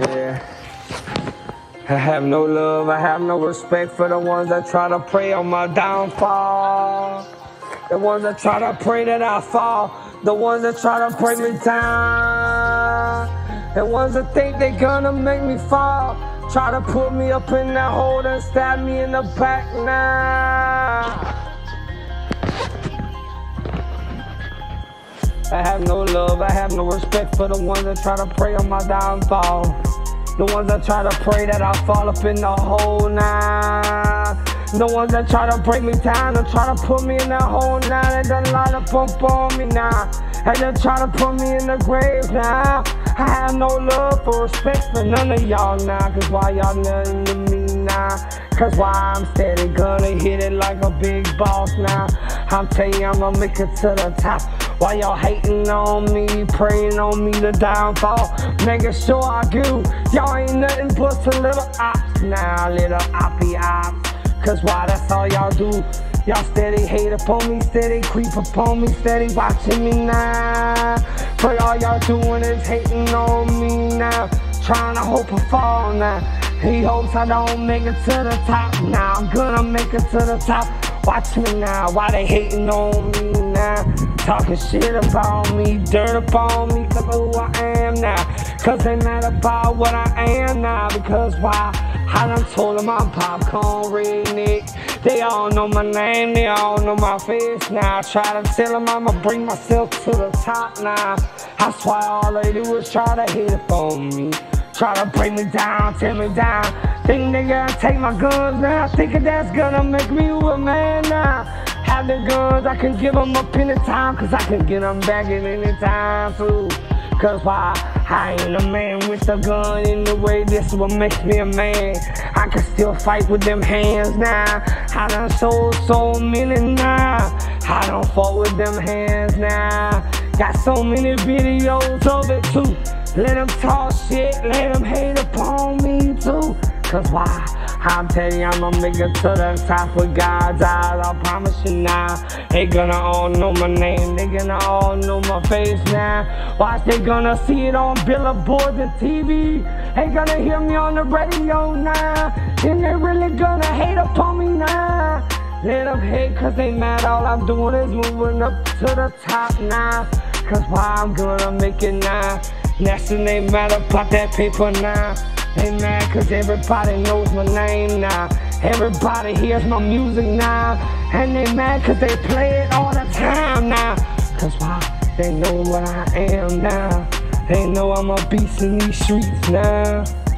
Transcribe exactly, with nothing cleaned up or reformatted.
Yeah. I have no love, I have no respect for the ones that try to prey on my downfall. The ones that try to pray that I fall. The ones that try to break me down. The ones that think they gonna make me fall. Try to put me up in that hole and stab me in the back now. I have no love, I have no respect for the ones that try to prey on my downfall. The ones that try to pray that I fall up in the hole now. The ones that try to break me down and try to put me in that hole now. They done line up bump on me now. And they try to put me in the grave now. I have no love or respect for none of y'all now. Cause why y'all nothing to me now? Cause why I'm steady gonna hit it like a big boss now. I'm telling you I'm gonna make it to the top. Why y'all hating on me, praying on me to downfall? Making sure I do. Y'all ain't nothing but some little ops now, little oppy ops. Cause why, that's all y'all do. Y'all steady hate upon me, steady creep upon me, steady watching me now. But all y'all doing is hating on me now. Trying to hope I fall now. He hopes I don't make it to the top. Now I'm gonna make it to the top. Watch me now, why they hating on me now? Talking shit about me, dirt upon me, cause of who I am now. Cause they mad about what I am now. Because why? I done told them I'm popcorn redneck. They all know my name, they all know my face now. I try to tell them I'ma bring myself to the top now. That's why all they do is try to hate upon me. Try to break me down, tear me down. Think they gonna take my guns now. Thinking that's gonna make me a man now. Have the guns, I can give them up anytime. Cause I can get them back at any time too. Cause why? I ain't a man with a gun in the way. This is what makes me a man. I can still fight with them hands now. I done sold so many now. I done fought with them hands now. Got so many videos of it too. Let them talk shit, let them hate upon me too. Cause why? I'm telling you, I'ma make it to the top with God's eyes, I promise you now. They gonna all know my name, they gonna all know my face now. Watch, they gonna see it on billboards and T V. They gonna hear me on the radio now. Then they really gonna hate upon me now. Let them hate cause they mad, all I'm doing is moving up to the top now. Cause why, I'm gonna make it now. Next thing they mad about that paper now. They mad cause everybody knows my name now. Everybody hears my music now. And they mad cause they play it all the time now. Cause why? They know what I am now. They know I'm a beast in these streets now.